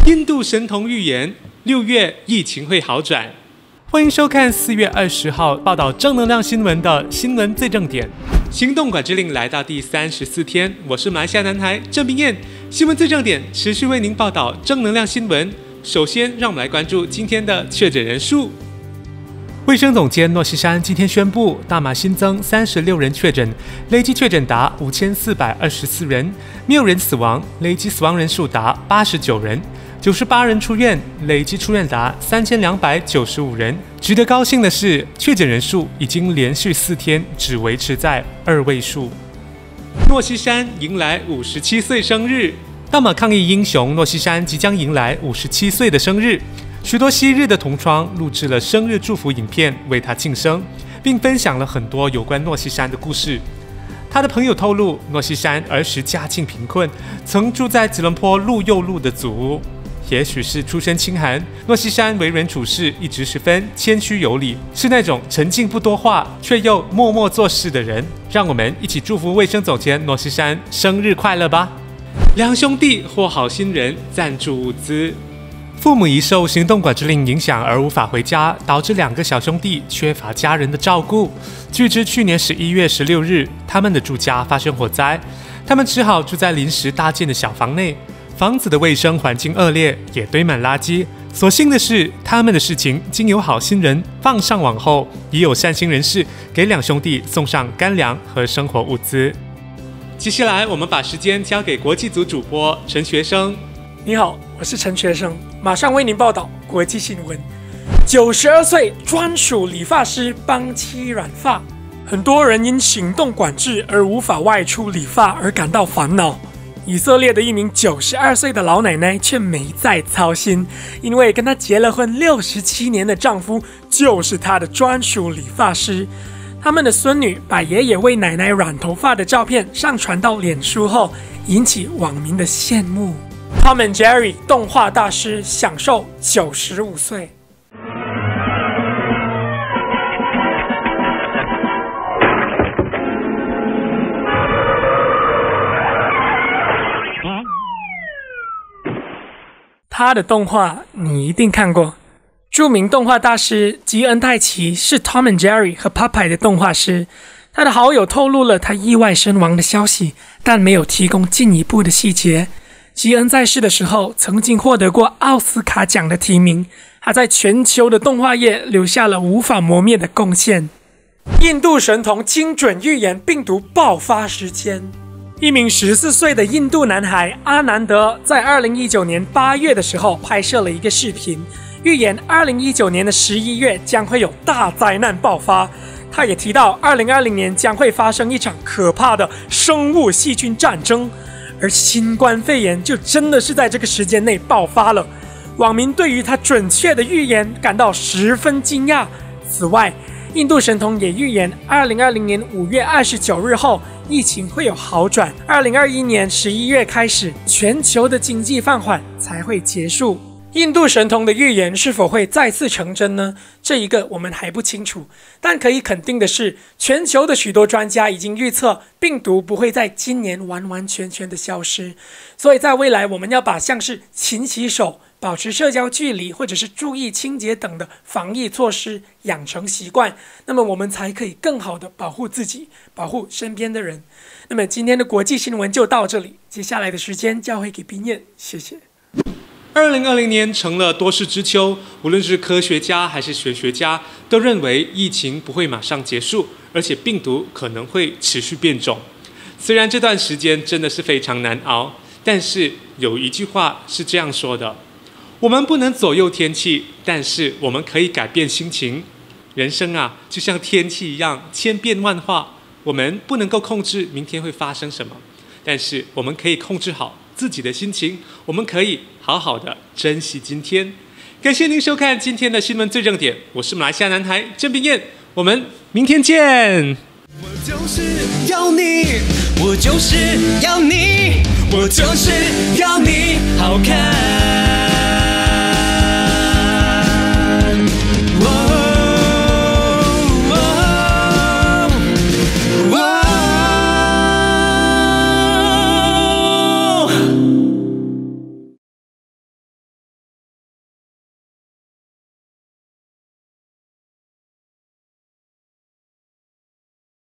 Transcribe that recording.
印度神童预言6月疫情会好转。欢迎收看4月20号报道正能量新闻的新闻最正点。行动管制令来到第34天，我是马来西亚男孩郑彬彦。新闻最正点持续为您报道正能量新闻。首先，让我们来关注今天的确诊人数。卫生总监诺西山今天宣布，大马新增36人确诊，累计确诊达5424人，没有人死亡，累计死亡人数达89人。98人出院，累计出院达3295人。值得高兴的是，确诊人数已经连续4天只维持在2位数。诺西山迎来57岁生日，大马抗疫英雄诺西山即将迎来57岁的生日。许多昔日的同窗录制了生日祝福影片为他庆生，并分享了很多有关诺西山的故事。他的朋友透露，诺西山儿时家境贫困，曾住在吉隆坡路右路的祖屋。也许是出身清寒，诺西山为人处事一直十分谦虚有礼，是那种沉静不多话却又默默做事的人。让我们一起祝福卫生总监诺西山生日快乐吧！两兄弟获好心人赞助物资。父母疑受行动管制令影响而无法回家，导致2个小兄弟缺乏家人的照顾。据知，去年11月16日，他们的住家发生火灾，他们只好住在临时搭建的小房内。房子的卫生环境恶劣，也堆满垃圾。所幸的是，他们的事情经有好心人放上网后，已有善心人士给2兄弟送上干粮和生活物资。接下来，我们把时间交给国际组主播陈学生。 你好，我是陈学生，马上为您报道国际新闻。92岁专属理发师帮妻染发，很多人因行动管制而无法外出理发而感到烦恼。以色列的一名92岁的老奶奶却没再操心，因为跟她结了婚67年的丈夫就是她的专属理发师。他们的孙女把爷爷为奶奶染头发的照片上传到脸书后，引起网民的羡慕。Tom and Jerry 动画大师享受95岁。他的动画你一定看过。著名动画大师吉恩泰奇是 Tom and Jerry 和 Popeye 的动画师。他的好友透露了他意外身亡的消息，但没有提供进一步的细节。吉恩在世的时候曾经获得过奥斯卡奖的提名，他在全球的动画业留下了无法磨灭的贡献。印度神童精准预言病毒爆发时间。一名14岁的印度男孩阿南德在2019年8月的时候拍摄了一个视频，预言2019年的11月将会有大灾难爆发。他也提到2020年将会发生一场可怕的生物细菌战争，而新冠肺炎就真的是在这个时间内爆发了。网民对于他准确的预言感到十分惊讶。此外，印度神童也预言2020年5月29日后疫情会有好转，2021年11月开始全球的经济放缓才会结束。印度神童的预言是否会再次成真呢？这一个我们还不清楚，但可以肯定的是，全球的许多专家已经预测病毒不会在今年完完全全的消失，所以在未来我们要把像是勤洗手、保持社交距离或者是注意清洁等的防疫措施养成习惯，那么我们才可以更好的保护自己，保护身边的人。那么今天的国际新闻就到这里，接下来的时间交回给彬彦，谢谢。 2020年成了多事之秋，无论是科学家还是学学家都认为疫情不会马上结束，而且病毒可能会持续变种。虽然这段时间真的是非常难熬，但是有一句话是这样说的：我们不能左右天气，但是我们可以改变心情。人生啊，就像天气一样千变万化，我们不能够控制明天会发生什么，但是我们可以控制好自己的心情，我们可以好好的珍惜今天。感谢您收看今天的新闻最正点，我是马来西亚男孩郑彬彦，我们明天见。 我就是要你，我就是要你，我就是要你好看。